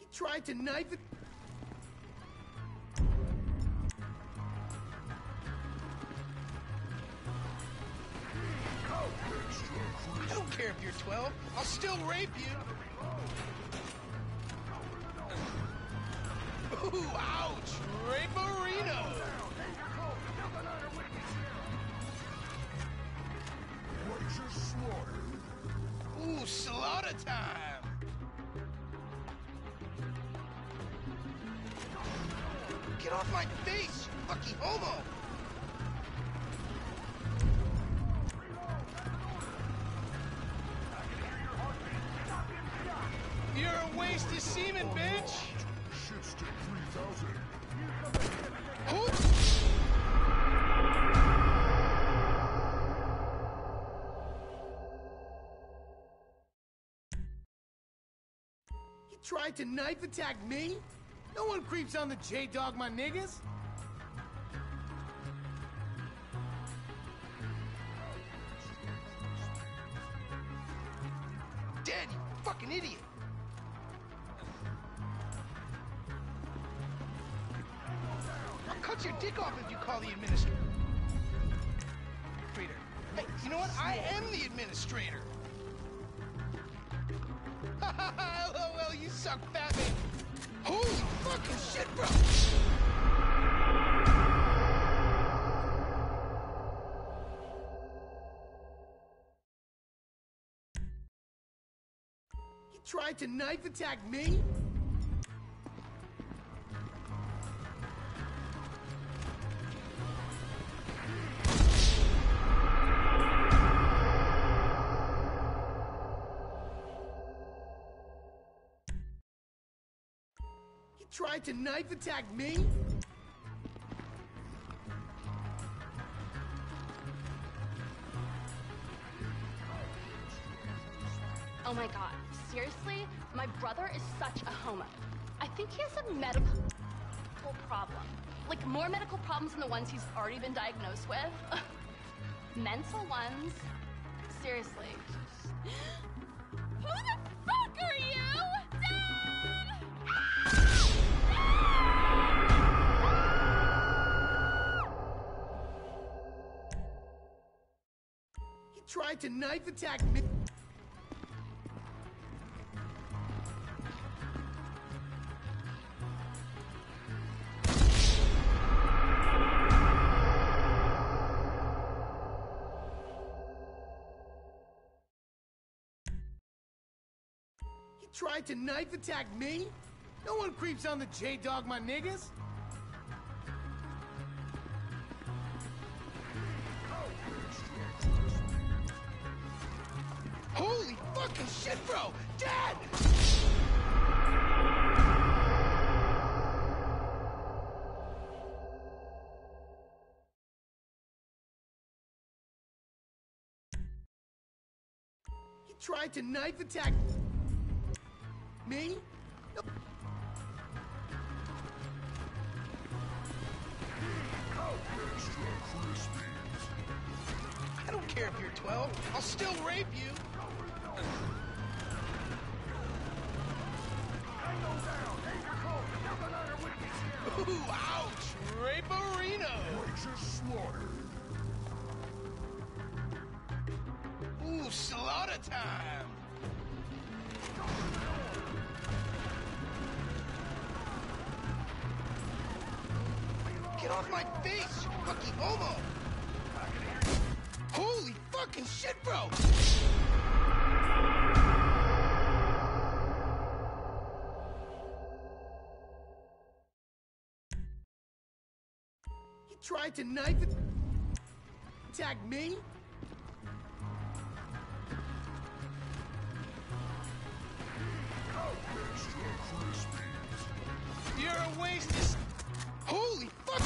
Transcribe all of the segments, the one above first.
Tried to knife it. I don't care if you're 12. I'll still rape you. Ooh, ouch! Rape-arino! Righteous slaughter. Ooh, slaughter time! Get off my face, you lucky homo! You're a waste of semen, bitch! Shitstick 3000. Who? He tried to knife attack me? No one creeps on the J-Dog, my niggas. Dead, you fucking idiot! I'll cut your dick off if you call the administrator. Hey, you know what? I am the administrator. LOL, you suck, fat man. Holy fucking shit, bro! He tried to knife attack me? Tried to knife attack me? Oh my god, seriously? My brother is such a homo. I think he has a medical problem. Like, more medical problems than the ones he's already been diagnosed with. Mental ones. Seriously. Who the fuck are you? Dad! He tried to knife attack me? Tried to knife attack me? No one creeps on the J-Dog, my niggas. Holy fucking shit, bro! Dad! He tried to knife attack me? No. I don't care if you're 12. I'll still rape you. Ooh, ouch! Rape-arino! Righteous slaughter. Ooh, slaughter time! Get off my face, you lucky homo! Holy fucking shit, bro! He tried to knife attack me? You're a waste of... Holy fuck!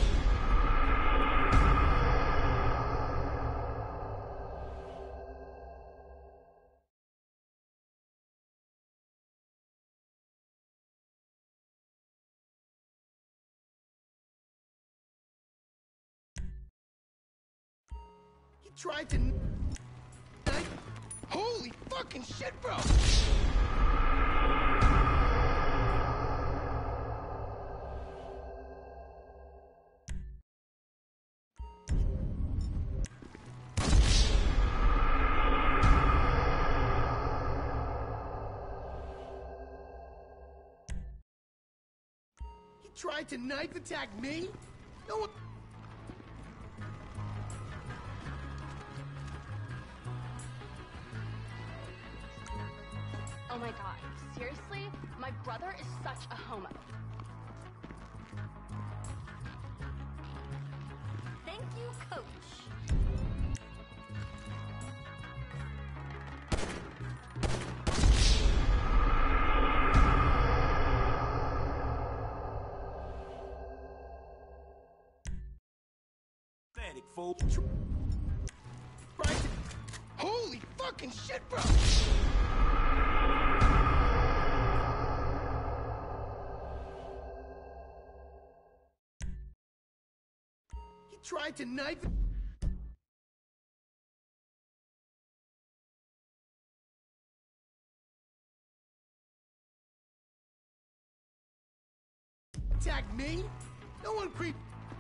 He tried to... Holy fucking shit, bro! Tried to knife attack me? No one... Oh my god, seriously? My brother is such a homo. Thank you, Coach. Pathetic, fool. Tried to... Holy fucking shit, bro! He tried to knife... attack me? No one creep...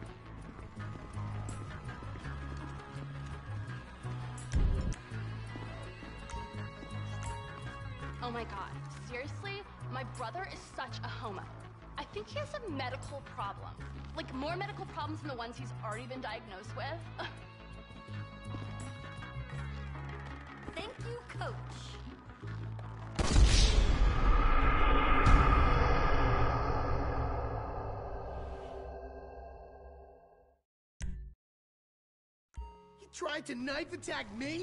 Oh my god, seriously? My brother is such a homo. I think he has a medical problem. Like, more medical problems than the ones he's already been diagnosed with. Thank you, Coach. He tried to knife attack me?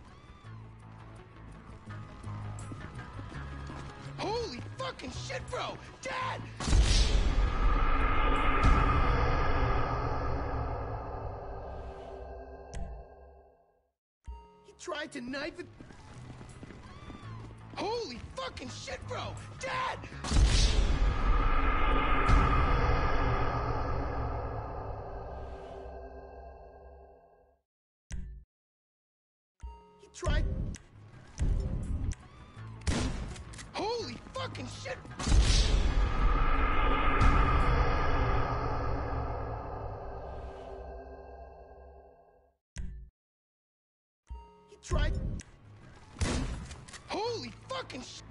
Holy fucking shit, bro! Dad! He tried to knife it... Holy fucking shit, bro! Dad! He tried... Holy fucking shit! He tried... Holy fucking shit!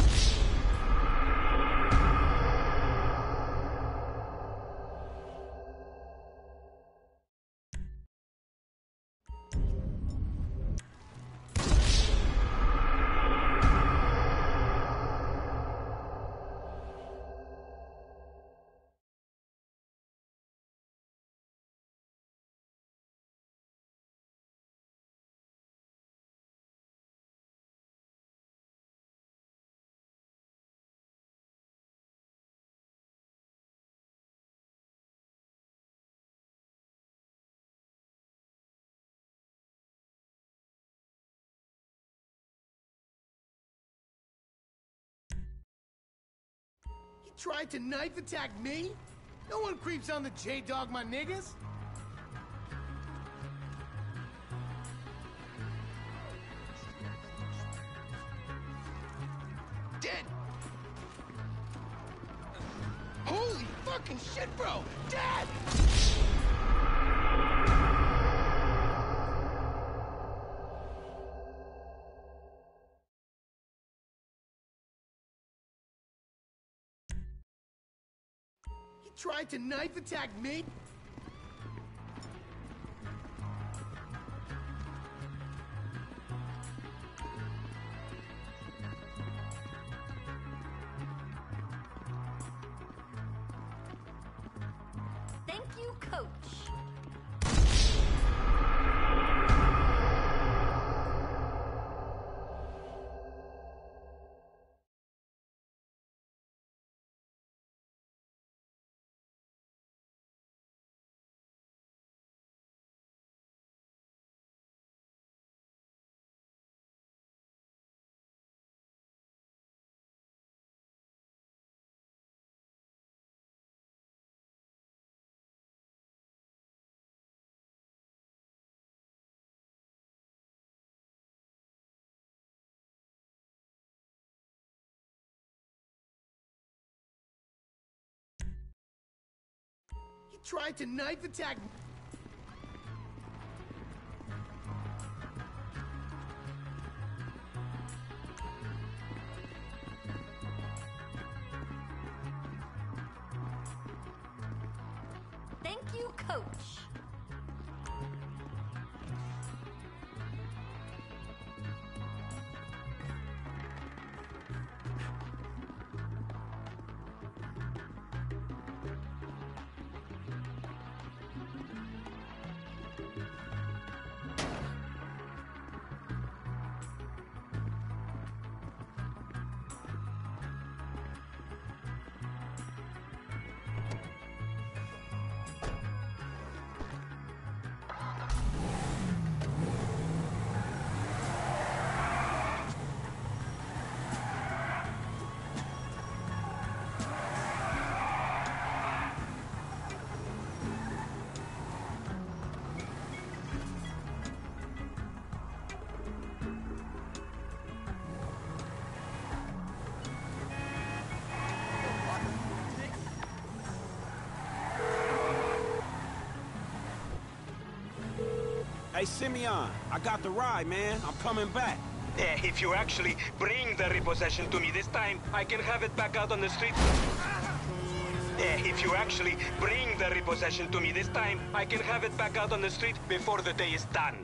He tried to knife attack me? No one creeps on the J-Dog, my niggas. Dead! Holy fucking shit, bro! Dad! He tried to knife attack me? Thank you, Coach. He tried to knife attack me? Hey, Simeon, I got the ride, man. I'm coming back. If you actually bring the repossession to me this time, I can have it back out on the street. If you actually bring the repossession to me this time, I can have it back out on the street before the day is done.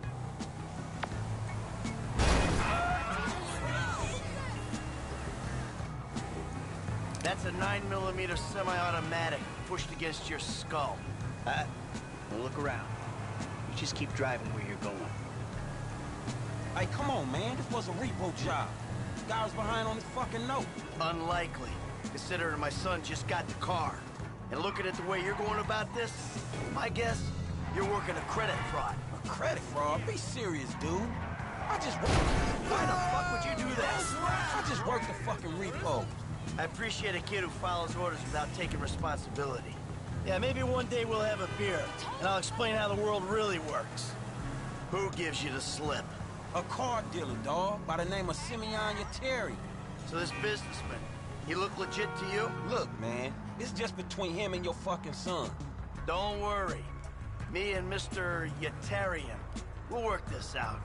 That's a 9mm semi-automatic pushed against your skull. Well, look around. You just keep driving where you're going. Hey, come on, man. This was a repo job. Guy was behind on his fucking note. Unlikely, considering my son just got the car. And looking at the way you're going about this, my guess, you're working a credit fraud. A credit fraud? Be serious, dude. I just... Why the fuck would you do that? I just worked the fucking repo. I appreciate a kid who follows orders without taking responsibility. Yeah, maybe one day we'll have a beer, and I'll explain how the world really works. Who gives you the slip? A car dealer, dawg, by the name of Simeon Yetarian. So this businessman, he look legit to you? Look, man, it's just between him and your fucking son. Don't worry. Me and Mr. Yetarian, we'll work this out.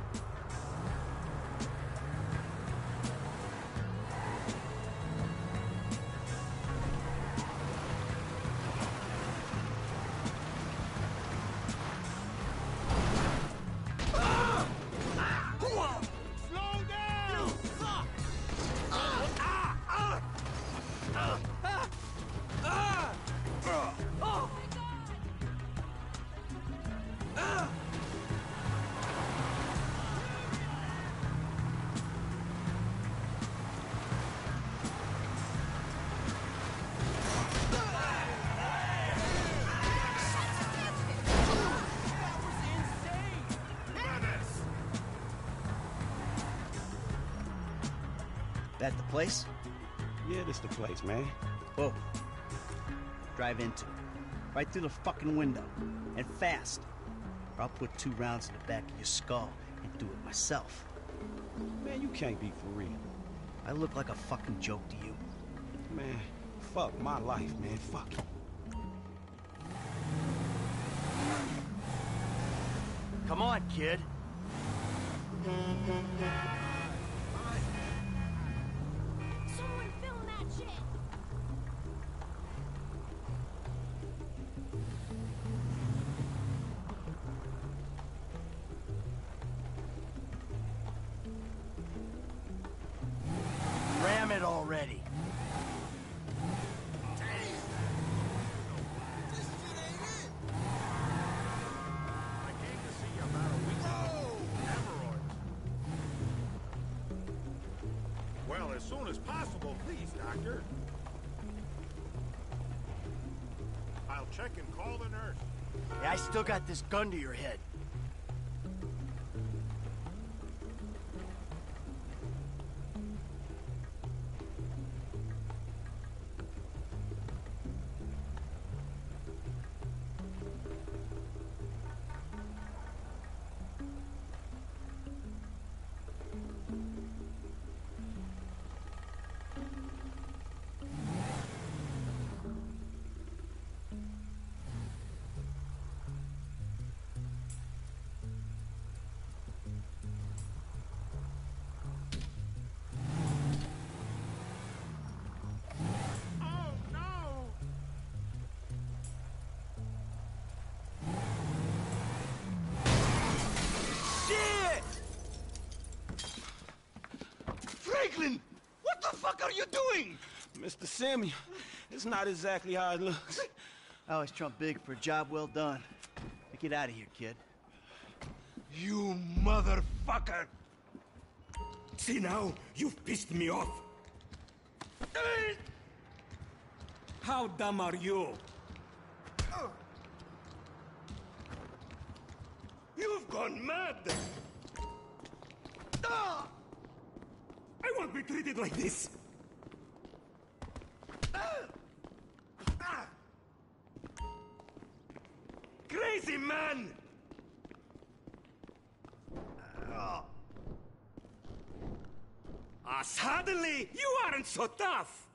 That the place? Yeah, this the place, man. Oh. Drive into it. Right through the fucking window. And fast. Or I'll put 2 rounds in the back of your skull and do it myself. Man, you can't be for real. I look like a fucking joke to you. Man, fuck my life, man. Fuck it. Come on, kid. Someone film that shit! Ram it already. Well, as soon as possible, please, Doctor. I'll check and call the nurse. Yeah, I still got this gun to your head. Oh, no! Shit! Franklin! What the fuck are you doing? Mr. Simeon, it's not exactly how it looks. I always trump big for a job well done. Now get out of here, kid. You motherfucker! See now, you've pissed me off. How dumb are you? You've gone mad! I won't be treated like this! Crazy man! Suddenly, you aren't so tough!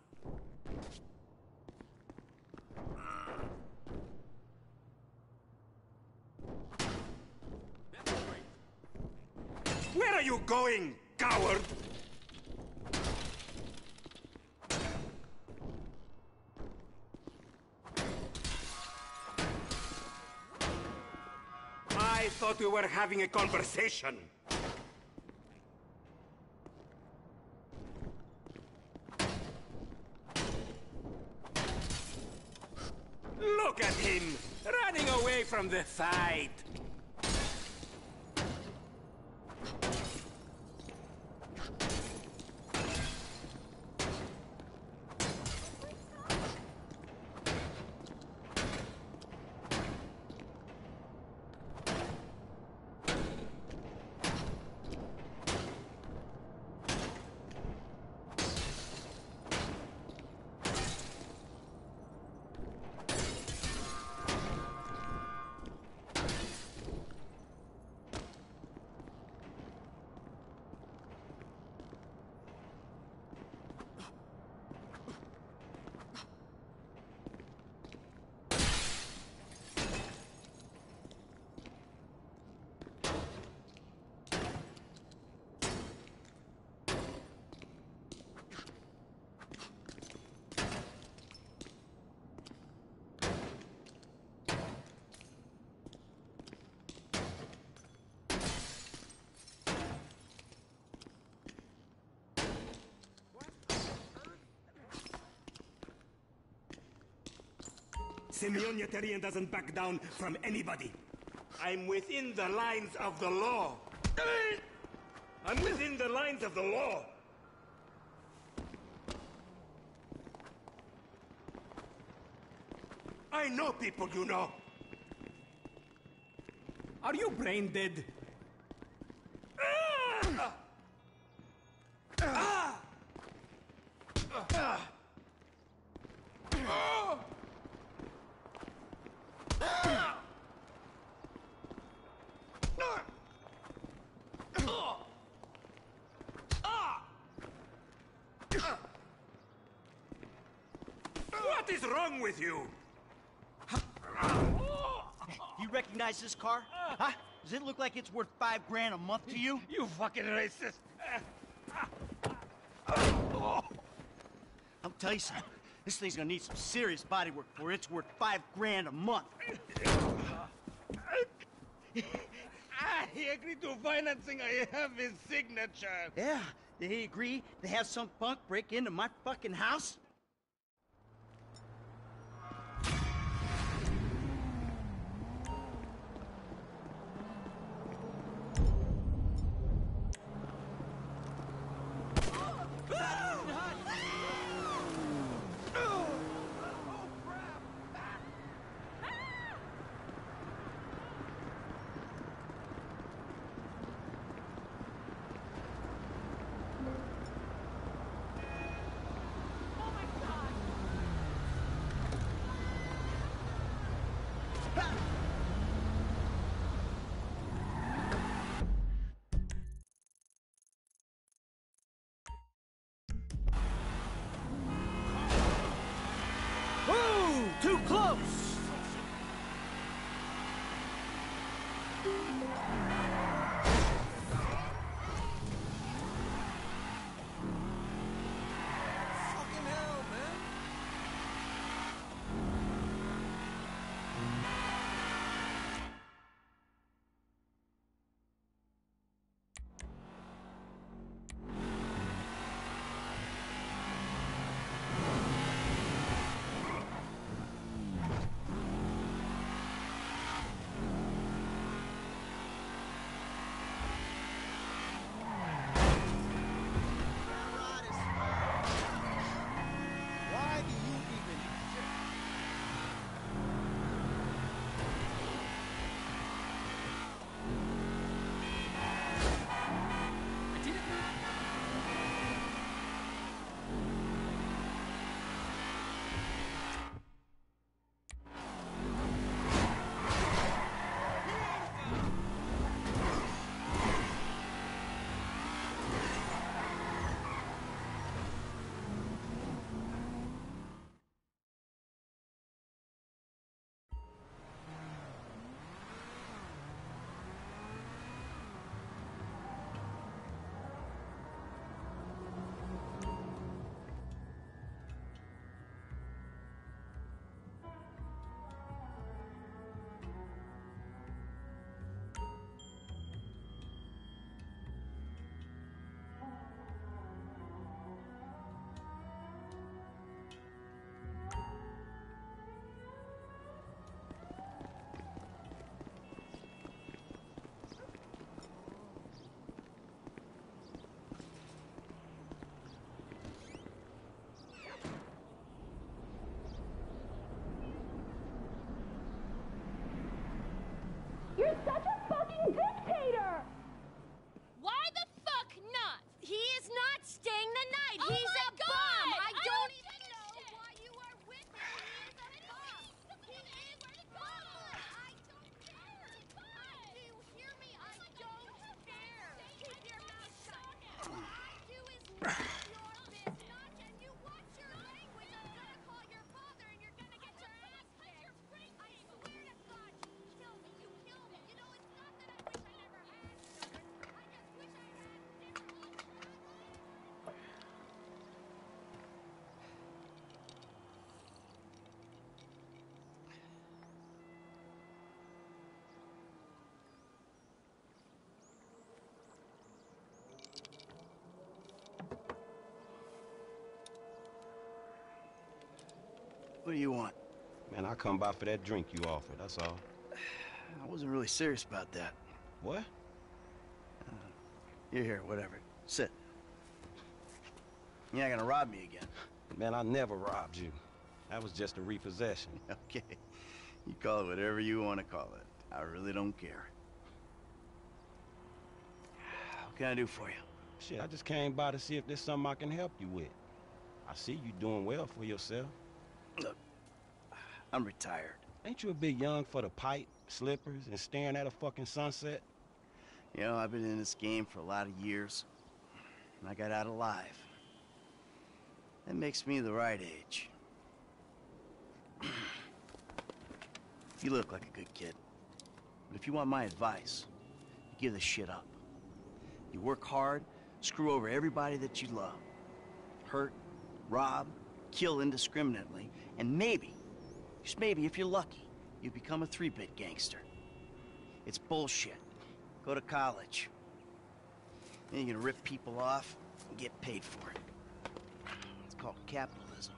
are you going, coward? I thought we were having a conversation. Look at him, running away from the fight. Semyon Yetarian doesn't back down from anybody. I'm within the lines of the law. I'm within the lines of the law. I know people you know. Are you brain dead? What is wrong with you? You recognize this car? Huh? Does it look like it's worth $5 grand a month to you? You fucking racist! I'll tell you something. This thing's gonna need some serious body work for it's worth $5 grand a month. He agreed to financing. I have his signature. Yeah, did he agree to have some punk break into my fucking house? Too close! Fucking hell, man. What do you want? Man, I come by for that drink you offered, that's all. I wasn't really serious about that. What? You're here, whatever. Sit. You're not gonna rob me again. Man, I never robbed you. That was just a repossession. Okay. You call it whatever you want to call it. I really don't care. What can I do for you? Shit, I just came by to see if there's something I can help you with. I see you doing well for yourself. Look, I'm retired. Ain't you a bit young for the pipe, slippers, and staring at a fucking sunset? You know, I've been in this game for a lot of years, and I got out alive. That makes me the right age. You look like a good kid. But if you want my advice, you give this shit up. You work hard, screw over everybody that you love. Hurt, rob, kill indiscriminately, and maybe, just maybe if you're lucky, you become a 3-bit gangster. It's bullshit. Go to college. Then you're gonna rip people off and get paid for it. It's called capitalism.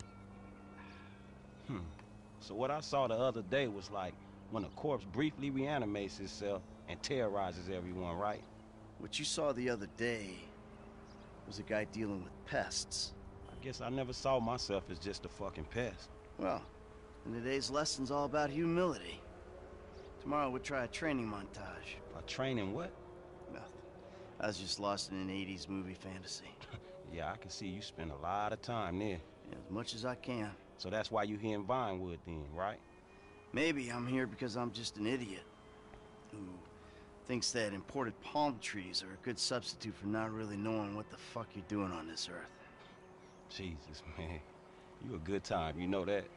So what I saw the other day was like when a corpse briefly reanimates itself and terrorizes everyone, right? What you saw the other day was a guy dealing with pests. I guess I never saw myself as just a fucking pest. Well, and today's lesson's all about humility. Tomorrow we'll try a training montage. A training what? Nothing. I was just lost in an 80s movie fantasy. Yeah, I can see you spend a lot of time there. Yeah, as much as I can. So that's why you here in Vinewood then, right? Maybe I'm here because I'm just an idiot who thinks that imported palm trees are a good substitute for not really knowing what the fuck you're doing on this earth. Jesus, man. You a good time, you know that?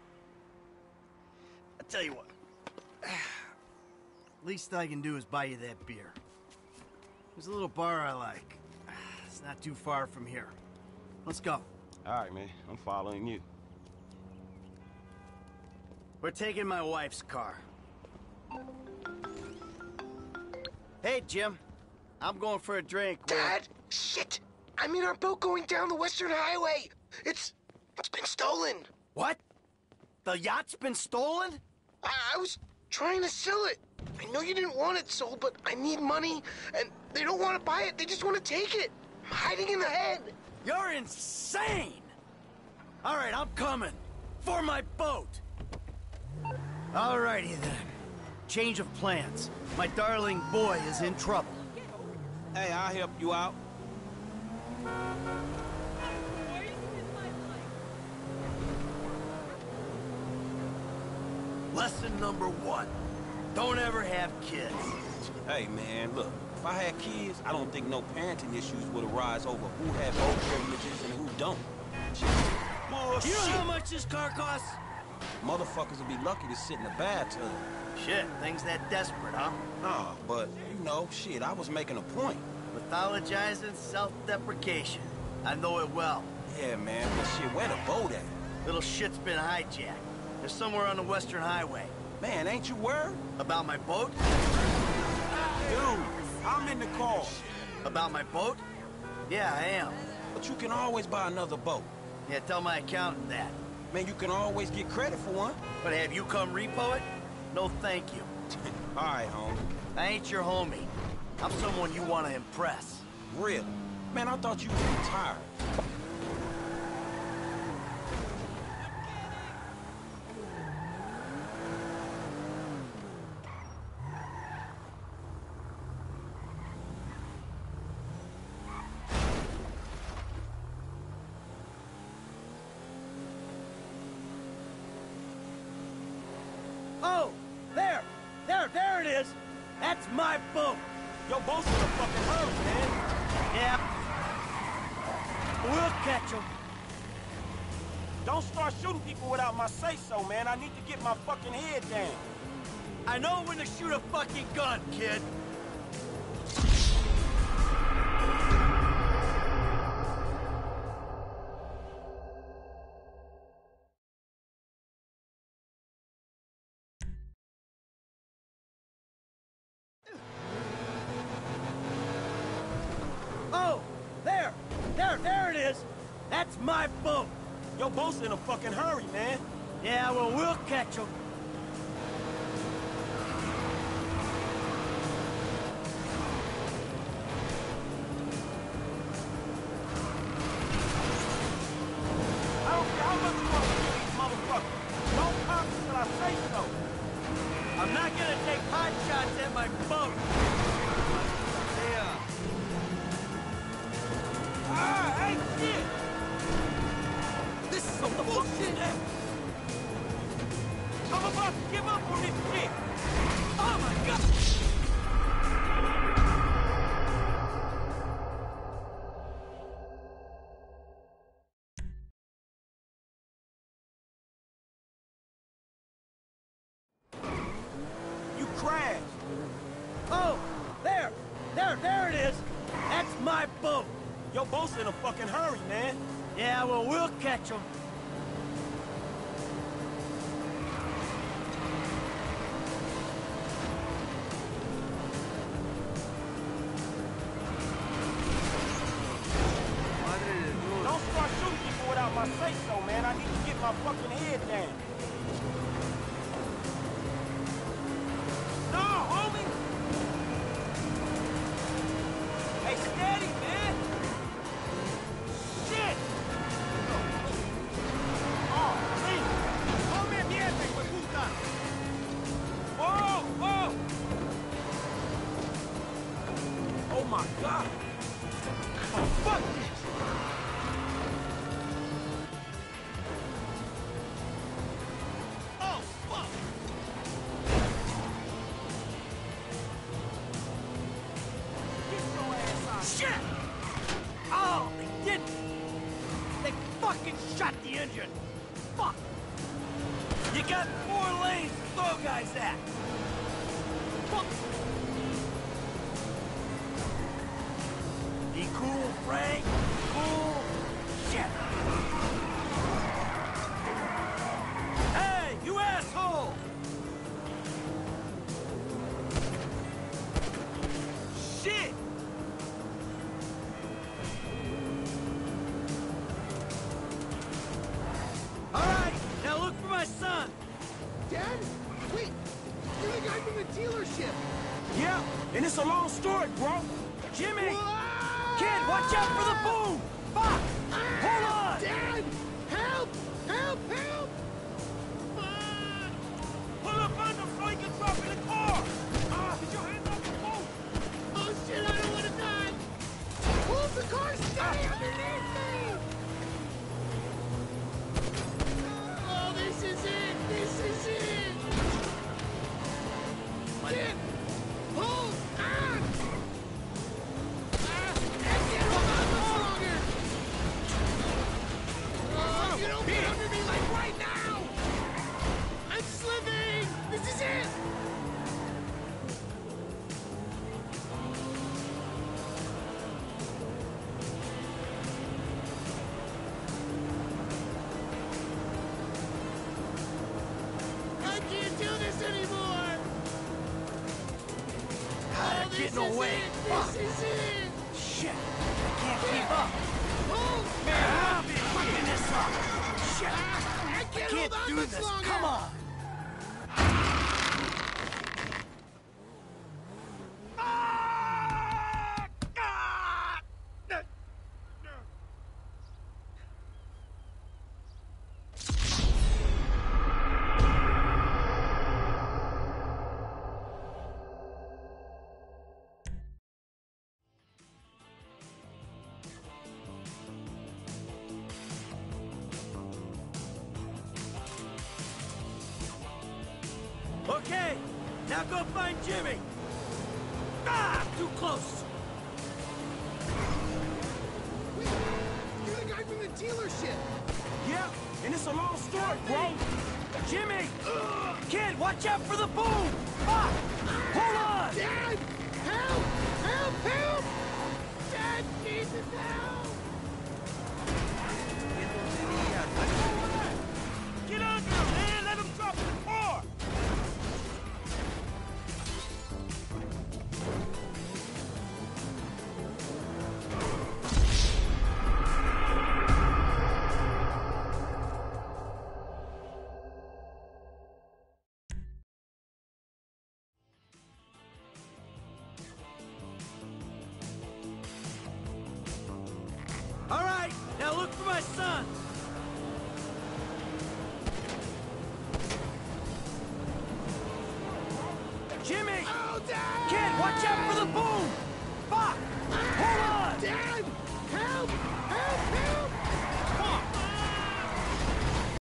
I tell you what. Least I can do is buy you that beer. There's a little bar I like. It's not too far from here. Let's go. All right, man. I'm following you. We're taking my wife's car. Hey, Jim. I'm going for a drink with... Dad? Shit! I'm in our boat going down the Western Highway. It's been stolen. What? The yacht's been stolen? I was trying to sell it. I know you didn't want it sold, but I need money, and they don't want to buy it. They just want to take it. I'm hiding in the head. You're insane! All right, I'm coming. For my boat. Alrighty then. Change of plans. My darling boy is in trouble. Hey, I'll help you out. Lesson number 1. Don't ever have kids. Hey, man, look. If I had kids, I don't think no parenting issues would arise over who have boat privileges and who don't. You know how much this car costs? Motherfuckers would be lucky to sit in the bathtub. Shit, things that desperate, huh? Nah, but, you know, shit, I was making a point. Mythologizing self-deprecation. I know it well. Yeah, man, but shit, where the boat at? Little shit's been hijacked. They're somewhere on the Western Highway. Man, ain't you worried? About my boat? Dude, I'm in the car. About my boat? Yeah, I am. But you can always buy another boat. Yeah, tell my accountant that. Man, you can always get credit for one. But have you come repo it? No, thank you. All right, homie. I ain't your homie. I'm someone you want to impress. Really? Man, I thought you were retired. Oh, there it is. That's my boat. Your boat's in the fucking hurry, man. Yep. We'll catch him. Don't start shooting people without my say-so, man. I need to get my fucking head down. I know when to shoot a fucking gun, kid. Oh, there it is. That's my boat. Your boat's in a fucking hurry, man. Yeah, well, we'll catch him. I don't care how much you want to kill these motherfuckers. Don't pop until I say so. I'm not gonna take pot shots at my boat. Yeah. Ah, hey, shit! This is some bullshit. I'm about to give up on this shit. Oh my God! You crashed. Oh, there it is. That's my boat. Your boat's in a fucking hurry, man. Yeah, well, we'll catch him. Don't start shooting people without my say-so, man. I need to get my fucking head down. No, homie! Hey, steady, man! Shit! Oh, man! Come mierda, hijo de puta! Whoa, whoa! Oh my God! Oh, fuck this! Oh, fuck! Get your ass out! Shit! Oh, they didn't. They fucking shot the engine. Fuck. You got 4 lanes to throw guys at. Fuck. Be cool, Frank. Cool. Shit. Hey, you asshole! Shit! All right, now look for my son. Dad? Wait, you're the guy from the dealership. Yeah, and it's a long story, bro. Jimmy! Kid, watch out for the boom! Fuck! Hold on! Dad! Help! Help! Help! Pull up on them so he can drop in the car! Get your hands off the boat! Oh shit, I don't want to die! Hold the car steady underneath me! Oh, this is it! This is it! Kid! Hold on! I can't hold on much longer! Oh, you don't get under me like right now! I'm slipping! This is it! I can't do this anymore! Oh, this getting is away. it! Fuck. This is it! Shit! I can't keep up. Hold! Man, I'll be fucking this up. Shit! I can't Can't hold on do much this. longer! Come on. Okay, now go find Jimmy. Too close. You dealership. Yeah, and it's a long story, bro. Jimmy! Kid, watch out for the boom! Ah! Hold on! Dad! Help! Help! Help! Dad needs his help! Get under him, man! Let him drop the car! All right, now look for my son! Jimmy! Oh, Dad! Kid, watch out for the boom! Fuck! Hold on! Dad! Help! Help! Help!